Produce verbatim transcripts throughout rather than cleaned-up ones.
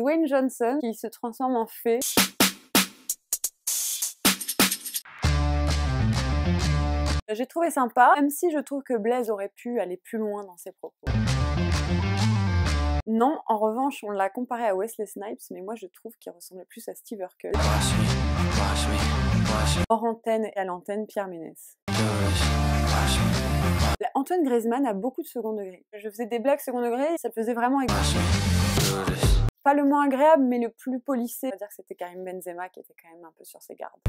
Dwayne Johnson qui se transforme en fée. J'ai trouvé sympa, même si je trouve que Blaise aurait pu aller plus loin dans ses propos. Non, en revanche, on l'a comparé à Wesley Snipes, mais moi je trouve qu'il ressemblait plus à Steve Urkel. Hors antenne et à l'antenne, Pierre Ménès. Antoine Griezmann a beaucoup de second degré. Je faisais des blagues second degré et ça le faisait vraiment avec... Pas le moins agréable, mais le plus polissé. On va dire que c'était Karim Benzema qui était quand même un peu sur ses gardes.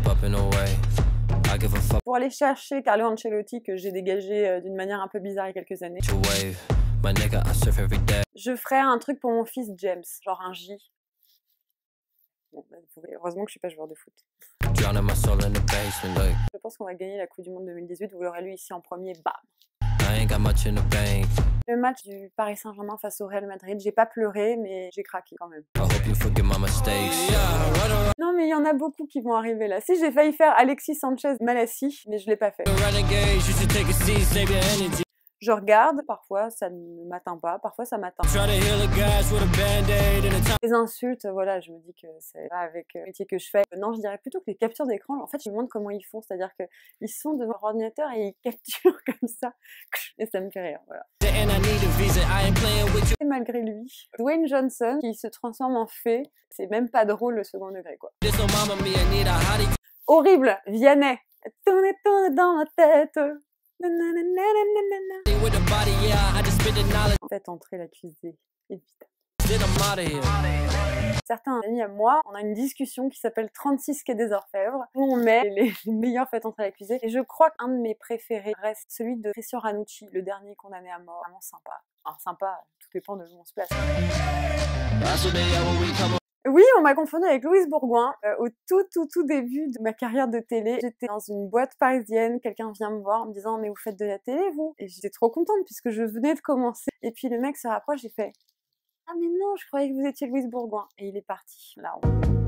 Pour aller chercher Carlo Ancelotti que j'ai dégagé d'une manière un peu bizarre il y a quelques années. Je ferais un truc pour mon fils James, genre un J. Bon, bah, heureusement que je suis pas joueur de foot. Je pense qu'on va gagner la Coupe du Monde deux mille dix-huit, vous l'aurez lu ici en premier, bam. Le match du Paris Saint-Germain face au Real Madrid, j'ai pas pleuré, mais j'ai craqué quand même. Non mais il y en a beaucoup qui vont arriver là. Si, j'ai failli faire Alexis Sanchez Malassi, mais je l'ai pas fait. Je regarde, parfois ça ne m'atteint pas, parfois ça m'atteint. Les insultes, voilà, je me dis que c'est pas avec le métier que je fais. Non, je dirais plutôt que les captures d'écran, en fait, je me demande comment ils font, c'est-à-dire qu'ils sont devant leur ordinateur et ils capturent comme ça, et ça me fait rire, voilà. Et malgré lui, Dwayne Johnson qui se transforme en fée, c'est même pas drôle le second degré, quoi. Horrible, Vianney, tourne, tourne dans ma tête. Faites entrer l'accusé, évidemment. Certains amis à moi, on a une discussion qui s'appelle trente-six quai des Orfèvres, où on met les meilleurs faites entrer l'accusé. Et je crois qu'un de mes préférés reste celui de Christian Ranucci, le dernier condamné à mort. Vraiment sympa. Enfin, sympa, tout dépend de où on se place. Oui, on m'a confondu avec Louise Bourgoin. Euh, au tout, tout, tout début de ma carrière de télé, j'étais dans une boîte parisienne, quelqu'un vient me voir en me disant « Mais vous faites de la télé, vous ?» Et j'étais trop contente puisque je venais de commencer. Et puis le mec se rapproche, j'ai fait « Ah mais non, je croyais que vous étiez Louise Bourgoin. » Et il est parti, là. On...